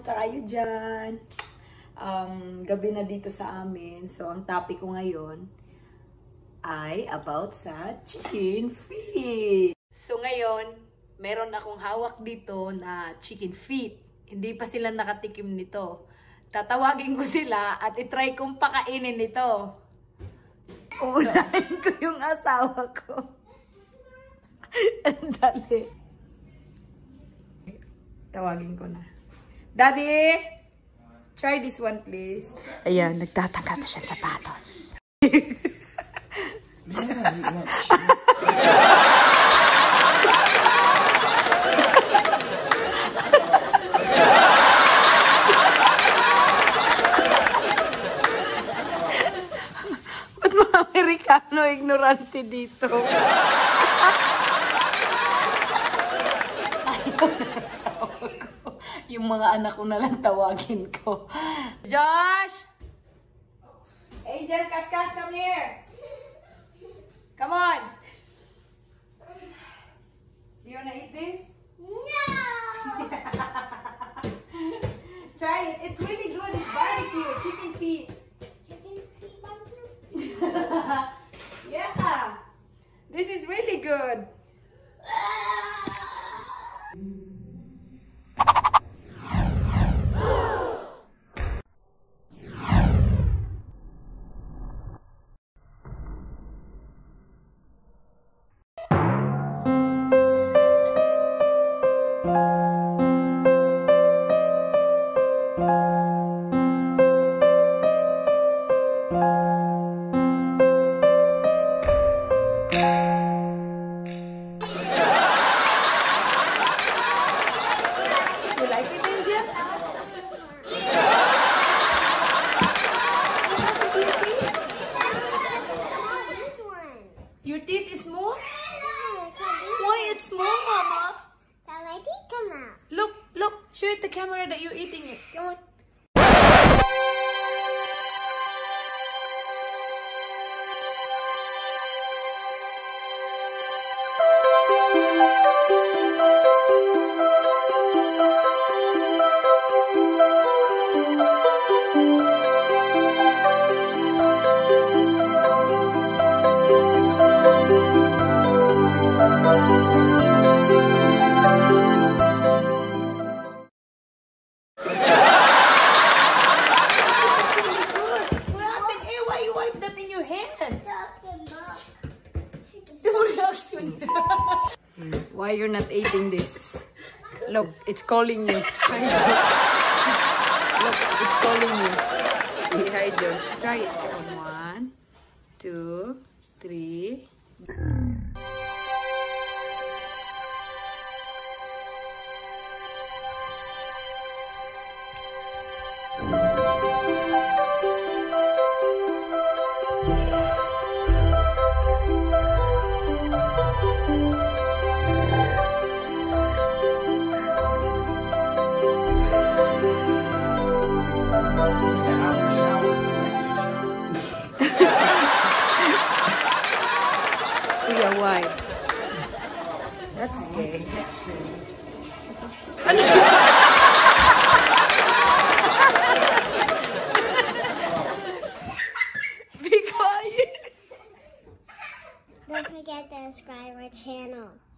Kamusta kayo dyan? Gabi na dito sa amin. So, ang topic ko ngayon ay about sa chicken feet. So, ngayon, meron akong hawak dito na chicken feet. Hindi pa sila nakatikim nito. Tatawagin ko sila at itry kong pakainin nito. Unahin ko yung asawa ko. Ang dali. Tawagin ko na. Daddy! Try this one, please. Ayan, nagtatangka pa siya sapatos. Ba't mga Amerikano ignorante dito? Yung mga anak ko na lang tawagin ko. Josh! Angel, Kaskas, come here! Come on! You wanna eat this? No! Try it. It's really good. It's barbecue. Chicken feet. Chicken feet barbecue? Yeah! This is really good. You like it, Angel? This one. Your teeth is small? Why Why it's small, Mama? so my teeth come out? Look, look. Show it the camera that you're eating it. Come on. What happened? Hey, why you wipe that in your hand? No reaction. Why you're not eating this? Look, it's calling you. Hi, Josh. Look, it's calling you. Say hi, Josh. Try it. Come on. 2, 3. Kuya, why? That's gay. Be quiet. Don't forget to subscribe our channel.